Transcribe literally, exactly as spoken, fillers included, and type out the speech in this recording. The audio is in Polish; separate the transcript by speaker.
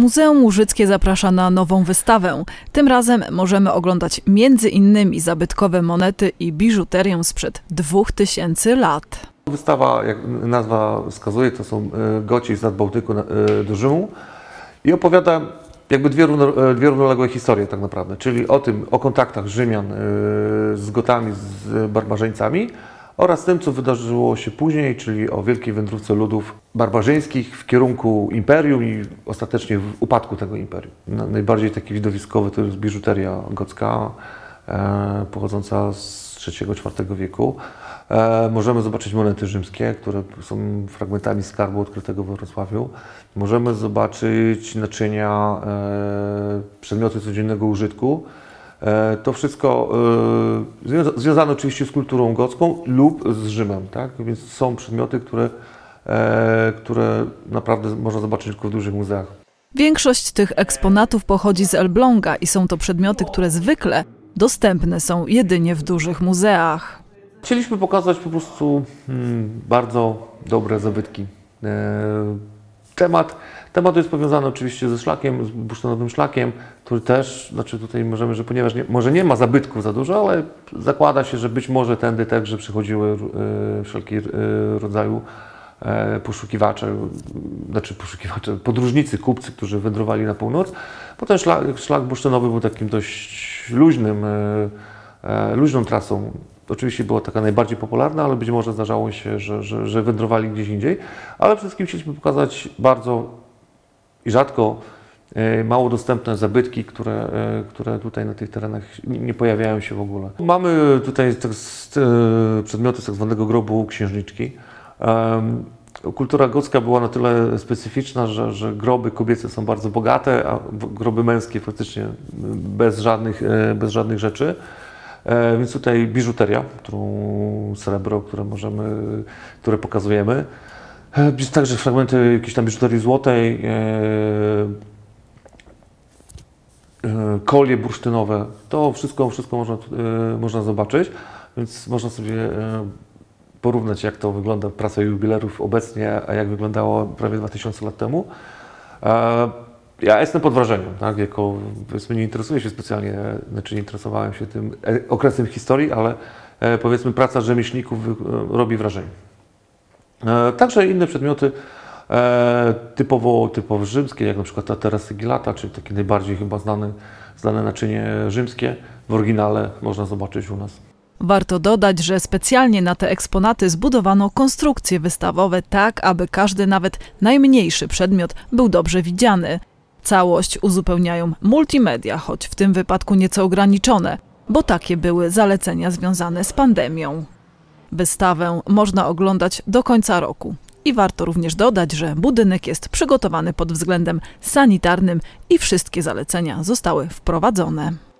Speaker 1: Muzeum Łużyckie zaprasza na nową wystawę. Tym razem możemy oglądać między innymi zabytkowe monety i biżuterię sprzed dwóch tysięcy lat.
Speaker 2: Wystawa, jak nazwa wskazuje, to są goci z Nadbałtyku do Rzymu i opowiada jakby dwie, równo, dwie równoległe historie tak naprawdę, czyli o tym, o kontaktach Rzymian z Gotami, z barbarzyńcami oraz tym, co wydarzyło się później, czyli o wielkiej wędrówce ludów barbarzyńskich w kierunku imperium i ostatecznie w upadku tego imperium. Najbardziej taki widowiskowy to jest biżuteria gocka, e, pochodząca z trzeciego czwartego wieku. E, możemy zobaczyć monety rzymskie, które są fragmentami skarbu odkrytego we Wrocławiu. Możemy zobaczyć naczynia, e, przedmioty codziennego użytku. To wszystko e, związane oczywiście z kulturą gocką lub z Rzymem, tak? Więc są przedmioty, które, e, które naprawdę można zobaczyć tylko w dużych muzeach.
Speaker 1: Większość tych eksponatów pochodzi z Elbląga i są to przedmioty, które zwykle dostępne są jedynie w dużych muzeach.
Speaker 2: Chcieliśmy pokazać po prostu hmm, bardzo dobre zabytki. E, temat Temat jest powiązany oczywiście ze szlakiem, z bursztynowym szlakiem, który też, znaczy tutaj możemy, że ponieważ nie, może nie ma zabytków za dużo, ale zakłada się, że być może tędy także przychodziły e, wszelkiego e, rodzaju e, poszukiwacze, znaczy poszukiwacze, podróżnicy, kupcy, którzy wędrowali na północ. Potem szlak, szlak bursztynowy był takim dość luźnym, e, e, luźną trasą. Oczywiście była taka najbardziej popularna, ale być może zdarzało się, że, że, że wędrowali gdzieś indziej. Ale przede wszystkim chcieliśmy pokazać bardzo i rzadko e, mało dostępne zabytki, które, e, które tutaj na tych terenach nie, nie pojawiają się w ogóle. Mamy tutaj tak, e, przedmioty z tak zwanego grobu księżniczki. E, kultura gocka była na tyle specyficzna, że, że groby kobiece są bardzo bogate, a groby męskie faktycznie bez żadnych, e, bez żadnych rzeczy. E, więc tutaj biżuteria, którą srebro, które możemy, które pokazujemy. Także fragmenty jakiejś tam biżuterii złotej, e, e, kolie bursztynowe, to wszystko, wszystko można, e, można zobaczyć, więc można sobie e, porównać, jak to wygląda praca jubilerów obecnie, a jak wyglądało prawie dwa tysiące lat temu. E, ja jestem pod wrażeniem, tak, jako, powiedzmy, nie interesuję się specjalnie, znaczy nie interesowałem się tym okresem historii, ale e, powiedzmy praca rzemieślników e, robi wrażenie. Także inne przedmioty e, typowo, typowo rzymskie, jak na przykład ta Terra Sigillata, czyli takie najbardziej chyba znane, znane naczynie rzymskie, w oryginale można zobaczyć u nas.
Speaker 1: Warto dodać, że specjalnie na te eksponaty zbudowano konstrukcje wystawowe tak, aby każdy, nawet najmniejszy przedmiot był dobrze widziany. Całość uzupełniają multimedia, choć w tym wypadku nieco ograniczone, bo takie były zalecenia związane z pandemią. Wystawę można oglądać do końca roku i warto również dodać, że budynek jest przygotowany pod względem sanitarnym i wszystkie zalecenia zostały wprowadzone.